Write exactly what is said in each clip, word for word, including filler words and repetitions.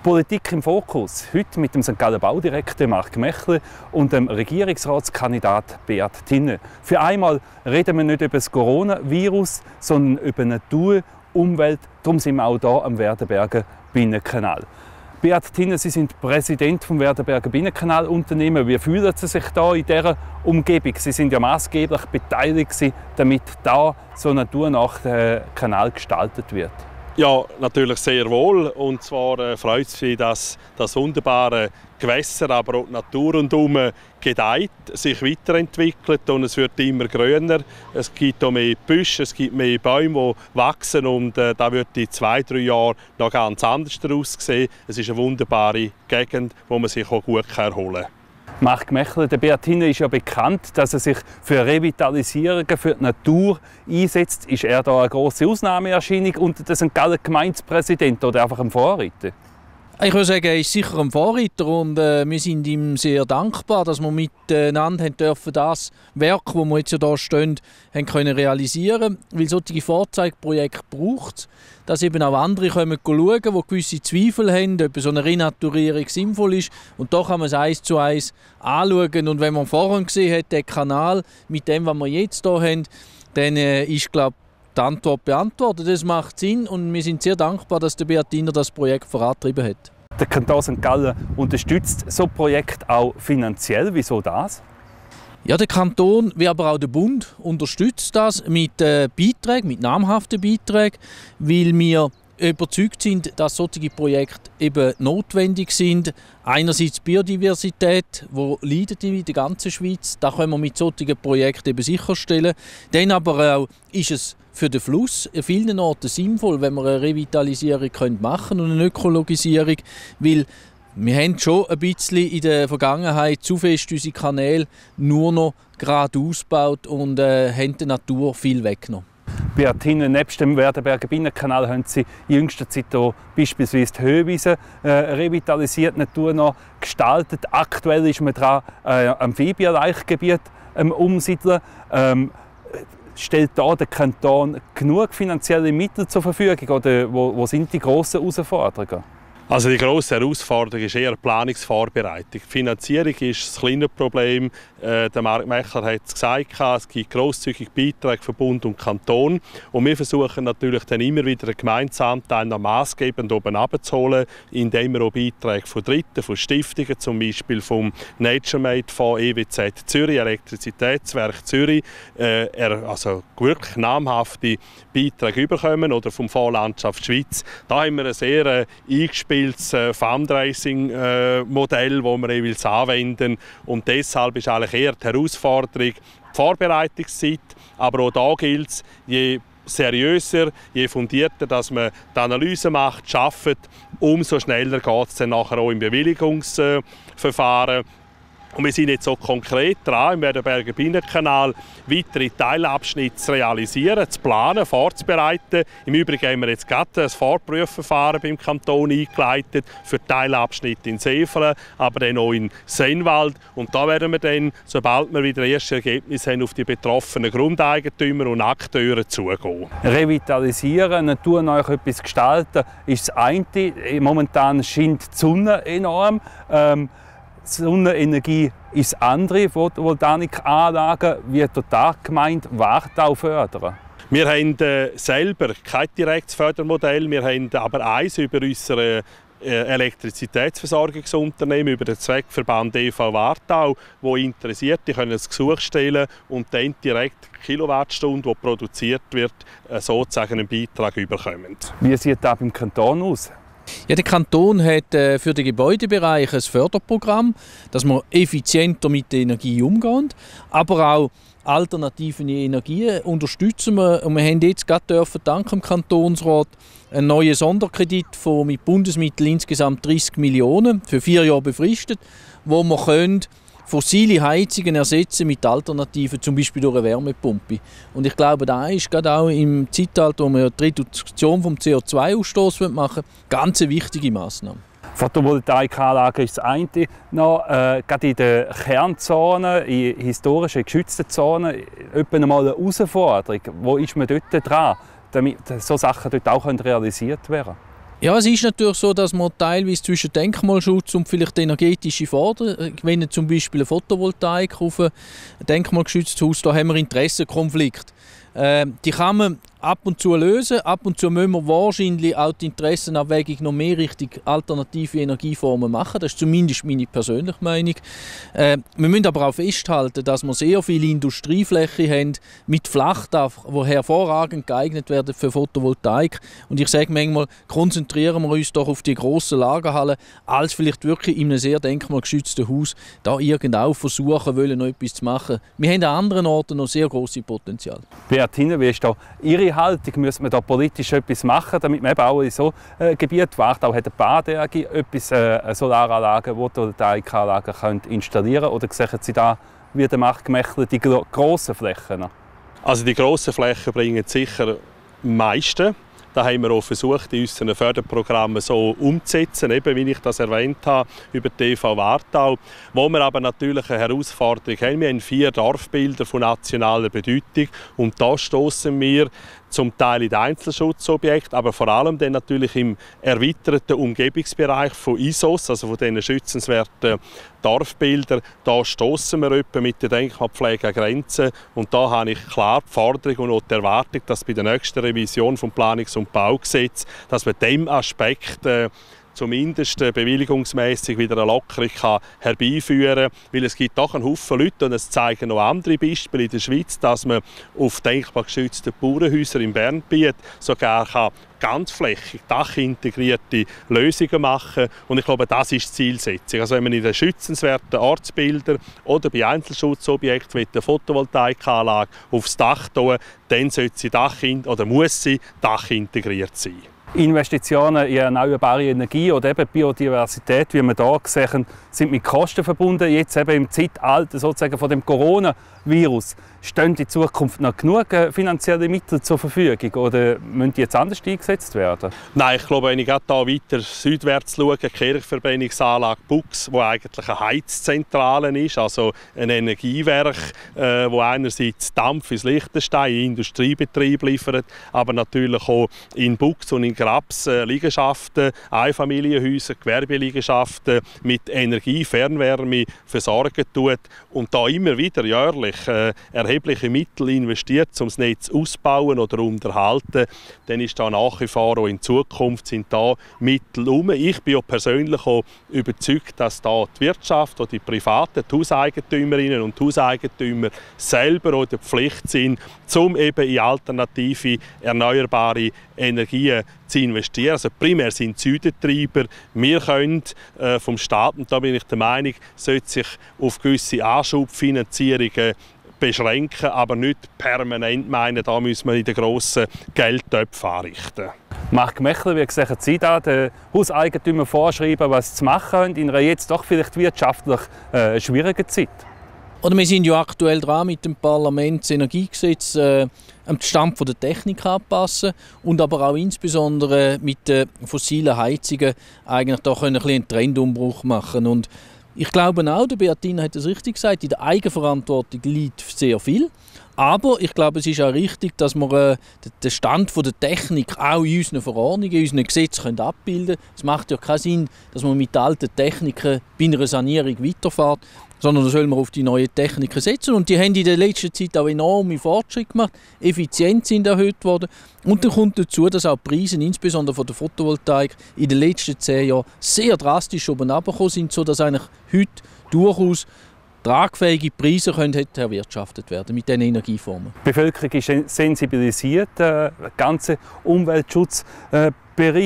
Politik im Fokus. Heute mit dem Sankt Galler Baudirektor Marc Mechler und dem Regierungsratskandidat Beat Tinne. Für einmal reden wir nicht über das Coronavirus, sondern über Natur, Umwelt. Darum sind wir auch hier am Werdenberger Binnenkanal. Beat Tinne, Sie sind Präsident vom Werdenberger Binnenkanalunternehmen. Wie fühlen Sie sich da in dieser Umgebung? Sie sind ja maßgeblich beteiligt, damit da so naturnah der Kanal gestaltet wird. Ja, natürlich sehr wohl. Und zwar äh, freut es mich, dass das wunderbare Gewässer, aber auch die Natur rundherum gedeiht, sich weiterentwickelt und es wird immer grüner. Es gibt auch mehr Büsche, es gibt mehr Bäume, die wachsen und äh, da wird in zwei, drei Jahren noch ganz anders aussehen. Es ist eine wunderbare Gegend, wo man sich auch gut erholen kann. Marc Mechler, der Beat Tinne ist ja bekannt, dass er sich für Revitalisierungen für die Natur einsetzt. Ist er da eine grosse Ausnahmeerscheinung unter dem Sankt Galler Gemeindepräsidenten oder einfach ein Vorreiter? Ich würde sagen, er ist sicher ein Vorreiter und äh, wir sind ihm sehr dankbar, dass wir miteinander haben dürfen das Werk, das wir jetzt hier stehen, haben können realisieren. Weil solche Vorzeigeprojekte braucht es, dass eben auch andere kommen schauen, die gewisse Zweifel haben, ob so eine Renaturierung sinnvoll ist. Und da kann man es eins zu eins anschauen. Und wenn man vorhin gesehen hat, den Kanal mit dem, was wir jetzt hier haben, dann äh, ist, glaube die Antwort beantwortet. Das macht Sinn und wir sind sehr dankbar, dass der Beat Tinne das Projekt vorangetrieben hat. Der Kanton Sankt Gallen unterstützt so ein Projekt auch finanziell. Wieso das? Ja, der Kanton, wie aber auch der Bund, unterstützt das mit äh, Beiträgen, mit namhaften Beiträgen, weil wir überzeugt sind, dass solche Projekte eben notwendig sind. Einerseits Biodiversität, die leidet in der ganzen Schweiz. Das können wir mit solchen Projekten eben sicherstellen. Dann aber auch ist es für den Fluss an vielen Orten sinnvoll, wenn wir eine Revitalisierung machen können und eine Ökologisierung, weil wir haben schon ein bisschen in der Vergangenheit zu fest unsere Kanäle nur noch gerade ausgebaut und äh, haben der Natur viel weggenommen. Beat Tinne, nebst dem Werdenberger Binnenkanal haben Sie in jüngster Zeit auch beispielsweise die Höhwiese äh, revitalisiert, Natur noch gestaltet. Aktuell ist man dran, äh, Amphibienlaichgebiet ähm, umsiedeln. Ähm, stellt da der Kanton genug finanzielle Mittel zur Verfügung oder wo, wo sind die grossen Herausforderungen? Also die grosse Herausforderung ist eher die Planungsvorbereitung. Die Finanzierung ist das kleine Problem. Äh, der Marc Mechler hat es gesagt, es gibt grosszügige Beiträge von Bund und Kanton. Und wir versuchen natürlich dann immer wieder einen Gemeindeanteil noch maßgebend oben runterzuholen, indem wir auch Beiträge von Dritten, von Stiftungen, zum Beispiel vom Nature-Made-Fonds E W Z Zürich, Elektrizitätswerk Zürich, äh, also wirklich namhafte Beiträge bekommen oder vom Fonds Landschaft Schweiz. Da haben wir eine sehr äh, eingespieltes Fundraising-Modell, das wir jeweils anwenden. Und deshalb ist eigentlich eher die Herausforderung die Vorbereitungszeit. Aber auch da gilt es, je seriöser, je fundierter, dass man die Analyse macht, schafft, umso schneller geht es dann nachher auch im Bewilligungsverfahren. Und wir sind jetzt so konkret dran, im Werdenberger Binnenkanal weitere Teilabschnitte zu realisieren, zu planen, vorzubereiten. Im Übrigen haben wir jetzt gerade ein Vorprüfverfahren beim Kanton eingeleitet für Teilabschnitte in Sefelen, aber dann auch in Sennwald. Und da werden wir dann, sobald wir wieder erste Ergebnisse haben, auf die betroffenen Grundeigentümer und Akteure zugehen. Revitalisieren, naturnah etwas gestalten, ist das eine. Momentan scheint die Sonne enorm. Ähm, Sonnenenergie ist das andere, Photovoltaikanlagen wie die Gemeinde Wartau fördern. Wir haben äh, selber kein direktes Fördermodell, wir haben aber eins über unsere Elektrizitätsversorgungsunternehmen, über den Zweckverband E V Wartau, wo interessiert, die können ein Gesuch stellen und dann direkt die Kilowattstunde, die produziert wird, sozusagen einen Beitrag bekommen. Wie sieht das beim Kanton aus? Ja, der Kanton hat äh, für den Gebäudebereich ein Förderprogramm, dass wir effizienter mit der Energie umgehen, aber auch alternative Energien unterstützen wir. Und wir haben jetzt gerade dürfen, dank dem Kantonsrat einen neuen Sonderkredit von mit Bundesmitteln insgesamt dreißig Millionen für vier Jahre befristet, wo wir können fossile Heizungen ersetzen mit Alternativen, zum Beispiel durch eine Wärmepumpe. Und ich glaube, da ist gerade auch im Zeitalter, wo wir die Reduktion des C O zwei Ausstoßes machen wollen, ganz eine wichtige Massnahme. Photovoltaikanlagen ist das eine. Noch, äh, gerade in den Kernzonen, in historischen geschützten Zonen, etwa mal eine Herausforderung. Wo ist man dort dran, damit solche Sachen dort auch realisiert werden können? Ja, es ist natürlich so, dass man teilweise zwischen Denkmalschutz und vielleicht energetische Forderungen, wenn zum Beispiel eine Photovoltaik auf ein denkmalgeschütztes Haus, da haben wir Interessenkonflikt. Äh, die kann man ab und zu lösen. Ab und zu müssen wir wahrscheinlich auch die Interessenabwägung noch mehr Richtung alternative Energieformen machen. Das ist zumindest meine persönliche Meinung. Äh, wir müssen aber auch festhalten, dass wir sehr viele Industrieflächen haben mit Flachdach, die hervorragend geeignet werden für Photovoltaik. Und ich sage manchmal, konzentrieren wir uns doch auf die grossen Lagerhallen, als vielleicht wirklich in einem sehr denkmalgeschützten Haus da irgendwo versuchen wollen, noch etwas zu machen. Wir haben an anderen Orten noch sehr grosse Potenzial. Beatine, wie ist da Ihre Haltung? Müssen wir da politisch etwas machen, damit man eben auch in so äh, Gebieten, wo auch hat eine Badenergie, etwas äh, Solaranlagen, Photovoltaikanlagen installieren können? Oder sehen Sie da, wie der Marktmächler, die gro grossen Flächen? Also die grossen Flächen bringen sicher am meisten. Da haben wir auch versucht, in unseren Förderprogrammen so umzusetzen, eben wie ich das erwähnt habe, über die T V Wartau. Wo wir aber natürlich eine Herausforderung haben. Wir haben vier Dorfbilder von nationaler Bedeutung und da stoßen wir zum Teil in den Einzelschutzobjekten, aber vor allem dann natürlich im erweiterten Umgebungsbereich von I S Os, also von diesen schützenswerten Dorfbildern. Da stoßen wir etwa mit der Denkmalpflege an Grenzen und da habe ich klar die Forderung und auch die Erwartung, dass bei der nächsten Revision vom Planungs- und Baugesetz, dass wir diesem Aspekt äh, zumindest bewilligungsmässig wieder eine Lockerung kann herbeiführen kann. Weil es gibt doch einen Haufen Leute, und es zeigen noch andere Beispiele in der Schweiz, dass man auf denkmalgeschützten Bauernhäusern im Bernbiet sogar kann ganzflächig, dachintegrierte Lösungen machen. Und ich glaube, das ist die Zielsetzung. Also wenn man in den schützenswerten Ortsbildern oder bei Einzelschutzobjekten wie der Photovoltaikanlage aufs Dach tun, dann sollte sie Dach oder muss sie dachintegriert sein. Investitionen in erneuerbare Energie oder eben Biodiversität, wie wir hier sehen, sind mit Kosten verbunden. Jetzt eben im Zeitalter sozusagen von dem Coronavirus. Stehen in Zukunft noch genug finanzielle Mittel zur Verfügung oder müssen die jetzt anders eingesetzt werden? Nein, ich glaube, wenn ich gerade hier weiter südwärts schaue, die Kirchverbrennungsanlage Bux, die eigentlich eine Heizzentrale ist, also ein Energiewerk, äh, wo einerseits Dampf ins Liechtenstein, in Industriebetrieb liefert, aber natürlich auch in Bux und in Grabs äh, Liegenschaften, Einfamilienhäuser, Gewerbeliegenschaften mit Energie, Fernwärme versorgen tut und da immer wieder jährlich äh, erhebliche Mittel investiert, um das Netz auszubauen oder unterhalten, dann ist da nach wie vor auch in Zukunft sind da Mittel herum. Ich bin auch persönlich auch überzeugt, dass da die Wirtschaft oder die privaten die Hauseigentümerinnen und Hauseigentümer selber auch in der Pflicht sind, um eben in alternative, erneuerbare Energien zu investieren. Also primär sind die Südentreiber. Wir können äh, vom Staat, und da bin ich der Meinung, sollte sich auf gewisse Anschubfinanzierungen beschränken, aber nicht permanent meinen, da müssen wir in den grossen Geldtöpfen anrichten. Marc Mechler, wie gesagt, Sie da den Hauseigentümern vorschreiben, was sie zu machen haben, in einer jetzt doch vielleicht wirtschaftlich äh, schwierigen Zeit? Oder wir sind ja aktuell dran, mit dem Parlament das Energiegesetz äh, am Stand der Technik anpassen und aber auch insbesondere mit den fossilen Heizungen eigentlich da können ein einen Trendumbruch machen. Und ich glaube auch, der Beatine hat es richtig gesagt, in der Eigenverantwortung liegt sehr viel. Aber ich glaube, es ist auch richtig, dass wir äh, den Stand der Technik auch in unseren Verordnungen, in unseren Gesetzen abbilden können. Es macht ja keinen Sinn, dass man mit alten Techniken bei einer Sanierung weiterfährt, sondern da soll man auf die neuen Techniken setzen. Und die haben in der letzten Zeit auch enorme Fortschritte gemacht. Effizienz sind erhöht worden. Und dann kommt dazu, dass auch die Preise, insbesondere von der Photovoltaik, in den letzten zehn Jahren sehr drastisch oben runtergekommen sind, sodass eigentlich heute durchaus tragfähige Preise können erwirtschaftet werden mit diesen Energieformen. Die Bevölkerung ist sensibilisiert, der ganze Umweltschutzbereich.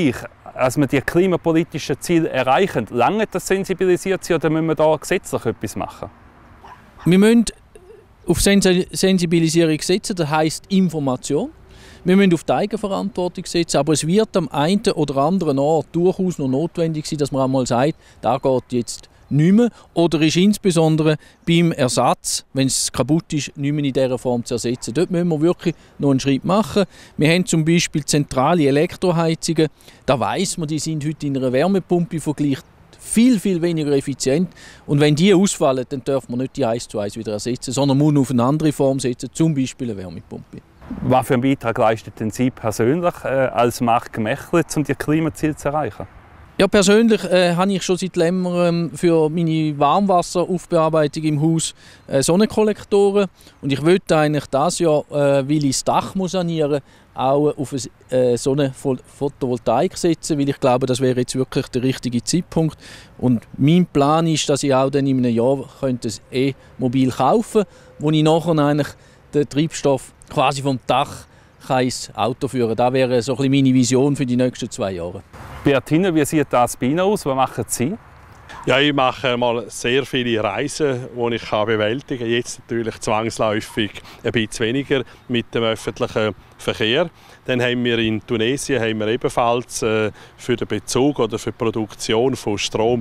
Als wir die klimapolitischen Ziele erreichen, lange das sensibilisiert sein oder müssen wir da gesetzlich etwas machen? Wir müssen auf Sensibilisierung setzen, das heisst Information. Wir müssen auf die Eigenverantwortung setzen, aber es wird am einen oder anderen Ort durchaus noch notwendig sein, dass man einmal sagt, da geht jetzt nicht mehr oder ist insbesondere beim Ersatz, wenn es kaputt ist, nicht mehr in dieser Form zu ersetzen. Dort müssen wir wirklich noch einen Schritt machen. Wir haben zum Beispiel zentrale Elektroheizungen. Da weiss man, die sind heute in einer Wärmepumpe vergleicht viel, viel weniger effizient. Und wenn die ausfallen, dann dürfen wir nicht die eins zu eins wieder ersetzen, sondern muss auf eine andere Form setzen, zum Beispiel eine Wärmepumpe. Was für einen Beitrag leistet denn Sie persönlich äh, als Marc Mechle, um die Klimaziele zu erreichen? Ja, persönlich äh, habe ich schon seit längerem für meine Warmwasseraufbearbeitung im Haus äh, Sonnenkollektoren. Und ich wollte eigentlich dieses Jahr, äh, weil ich das Dach muss sanieren muss, auch auf eine äh, Sonnenphotovoltaik setzen, weil ich glaube, das wäre jetzt wirklich der richtige Zeitpunkt. Und mein Plan ist, dass ich auch dann in einem Jahr könnte ein E-Mobil kaufen könnte, wo ich nachher eigentlich den Treibstoff quasi vom Dach kann ins Auto führen kann. Das wäre so ein bisschen meine Vision für die nächsten zwei Jahre. Beat Hinne, wie sieht das bei Ihnen aus? Was machen Sie? Ja, ich mache mal sehr viele Reisen, die ich bewältigen kann. Jetzt natürlich zwangsläufig ein bisschen weniger mit dem öffentlichen Verkehr. Dann haben wir in Tunesien haben wir ebenfalls äh, für den Bezug oder für die Produktion von Strom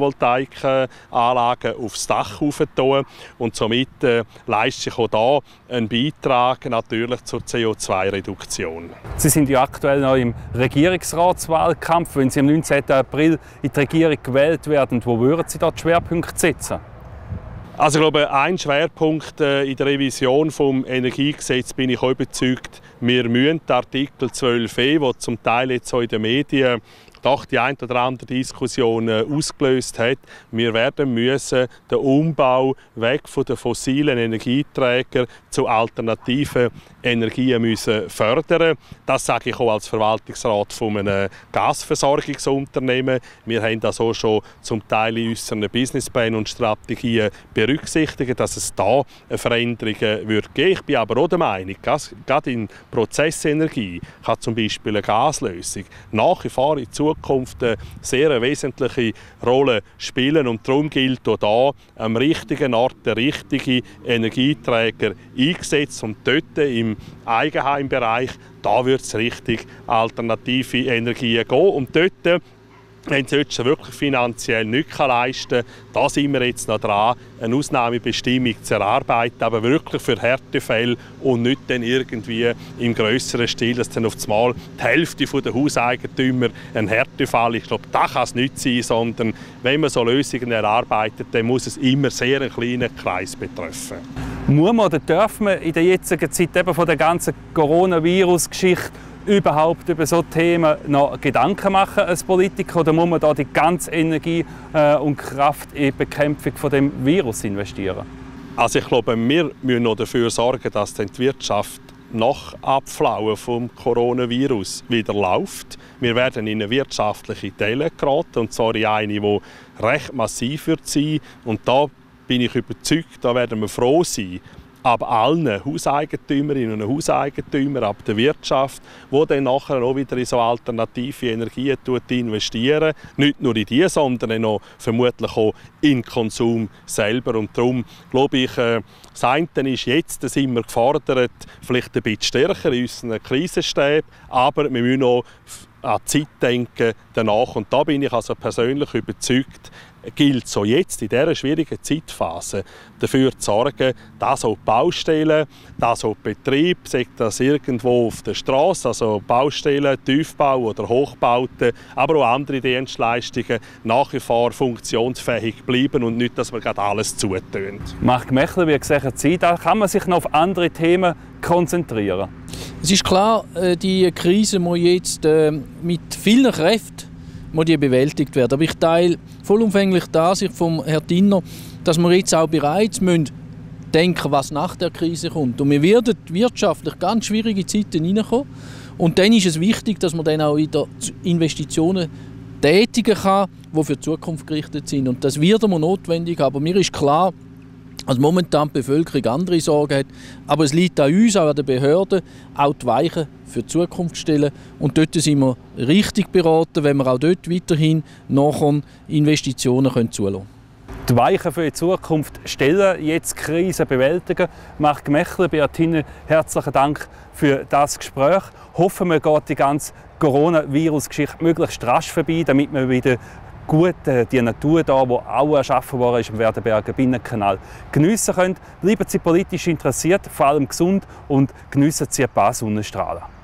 Photovoltaikanlagen aufs Dach aufgetan. Und somit äh, leistet sich auch da einen Beitrag natürlich zur C O zwei Reduktion. Sie sind ja aktuell noch im Regierungsratswahlkampf. Wenn Sie am neunzehnten April in die Regierung gewählt werden, wo würden Sie da die Schwerpunkte setzen? Also ich glaube, ein Schwerpunkt in der Revision des Energiegesetzes bin ich auch überzeugt, wir müssen Artikel zwölf e, der zum Teil jetzt auch in den Medien doch die ein oder andere Diskussion ausgelöst hat. Wir werden müssen den Umbau weg von den fossilen Energieträgern zu alternativen Energien müssen fördern. Das sage ich auch als Verwaltungsrat von einem Gasversorgungsunternehmen. Wir haben das auch schon zum Teil in unseren Businessplänen und Strategien berücksichtigt, dass es da Veränderungen wird geben. Ich bin aber auch der Meinung, gerade in Prozessenergie kann zum Beispiel eine Gaslösung nach wie vor in Zukunft eine sehr wesentliche Rolle spielen. Und darum gilt auch da, am richtigen Ort der richtige Energieträger eingesetzt und dort im Eigenheimbereich, da wird es richtig alternative Energien gehen. Und dort, wenn es jetzt wirklich finanziell nicht leisten kann, da sind wir jetzt noch dran, eine Ausnahmebestimmung zu erarbeiten, aber wirklich für Härtefälle und nicht dann irgendwie im grösseren Stil, dass dann auf einmal die Hälfte der Hauseigentümer ein Härtefall ist. Ich glaube, das kann es nicht sein, sondern wenn man so Lösungen erarbeitet, dann muss es immer sehr einen kleinen Kreis betreffen. Muss man oder darf man in der jetzigen Zeit eben von der ganzen Coronavirus-Geschichte überhaupt über so Themen noch Gedanken machen als Politiker, oder muss man da die ganze Energie äh, und Kraft in die Bekämpfung von dem Virus investieren? Also ich glaube, wir müssen noch dafür sorgen, dass die Wirtschaft nach Abflauen vom Coronavirus wieder läuft. Wir werden in eine wirtschaftliche Delle geraten, und zwar in eine, die recht massiv wird sein. Und da bin ich überzeugt, da werden wir froh sein, ab allen Hauseigentümerinnen und Hauseigentümern, ab der Wirtschaft, die dann nachher auch wieder in so alternative Energien investieren. Nicht nur in die, sondern auch vermutlich auch in den Konsum selber. Und darum glaube ich, äh, das eine ist, jetzt sind wir gefordert, vielleicht ein bisschen stärker in unseren Krisenstäben, aber wir müssen auch an die Zeit denken danach. Und da bin ich also persönlich überzeugt, gilt so jetzt in dieser schwierigen Zeitphase dafür zu sorgen, dass auch die Baustellen, dass auch die Betriebe, sei das irgendwo auf der Straße, also Baustellen, Tiefbau oder Hochbauten, aber auch andere Dienstleistungen nach wie vor funktionsfähig bleiben und nicht, dass man gerade alles zutönt. Marc Mechle, wie sagen Sie, da kann man sich noch auf andere Themen konzentrieren? Es ist klar, die Krise muss jetzt mit vielen Kräften muss die bewältigt werden. Aber ich teile vollumfänglich die Ansicht von Herrn Tinner, dass wir jetzt auch bereits müssen denken, was nach der Krise kommt. Und wir werden wirtschaftlich ganz schwierige Zeiten hineinkommen. Und dann ist es wichtig, dass man dann auch wieder Investitionen tätigen kann, die für die Zukunft gerichtet sind. Und das wird immer notwendig. Aber mir ist klar, dass momentan die Bevölkerung andere Sorgen hat. Aber es liegt an uns, auch an den Behörden, auch die Weichen für die Zukunft zu stellen. Und dort sind wir richtig beraten, wenn wir auch dort weiterhin nachher Investitionen zulassen können. Die Weichen für die Zukunft stellen, jetzt die Krise bewältigen. Marc Mechle, Beat Hinne, herzlichen Dank für das Gespräch. Hoffen wir, geht die ganze Coronavirus-Geschichte möglichst rasch vorbei, damit wir wieder gut die Natur da, die auch erschaffen worden ist im Werdenberger Binnenkanal, geniessen können. Bleiben Sie politisch interessiert, vor allem gesund, und geniessen Sie ein paar Sonnenstrahlen.